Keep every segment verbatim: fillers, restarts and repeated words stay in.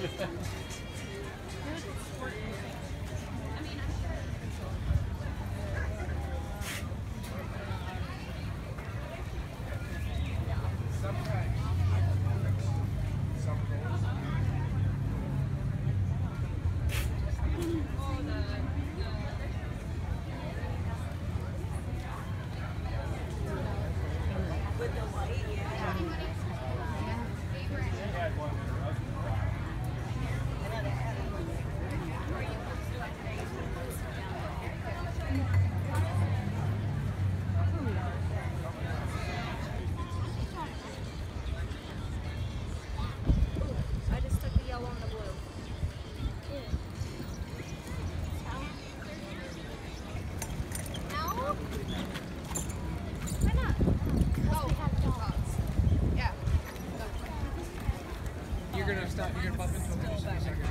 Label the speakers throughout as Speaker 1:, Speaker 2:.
Speaker 1: You're gonna stop. You're gonna bump into a second.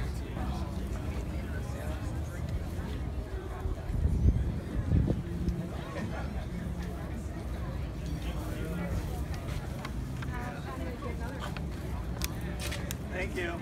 Speaker 2: Thank you.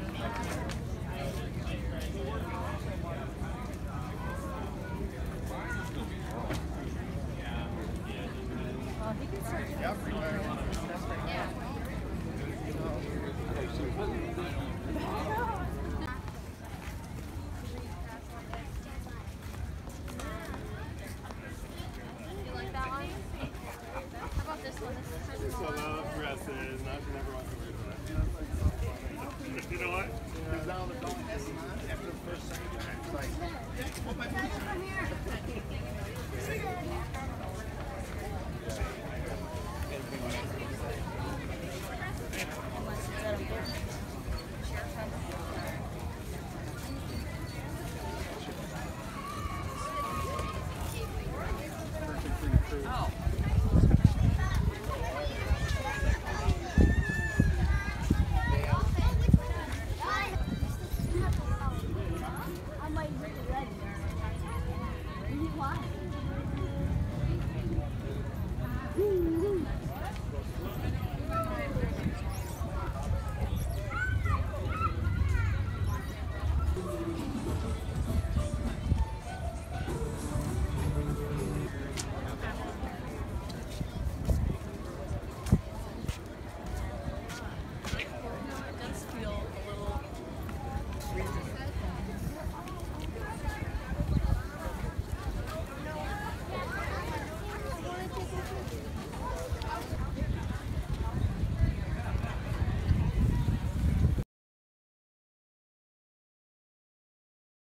Speaker 2: Dresses. Now she never wants to wear that. You know what? Because now they're going S and I after the first second time. It's like, what my